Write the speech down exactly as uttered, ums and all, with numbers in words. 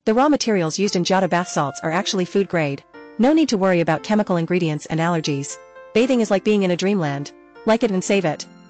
The raw materials used in Jiade bath salts are actually food grade. No need to worry about chemical ingredients and allergies. Bathing is like being in a dreamland. Like it and save it.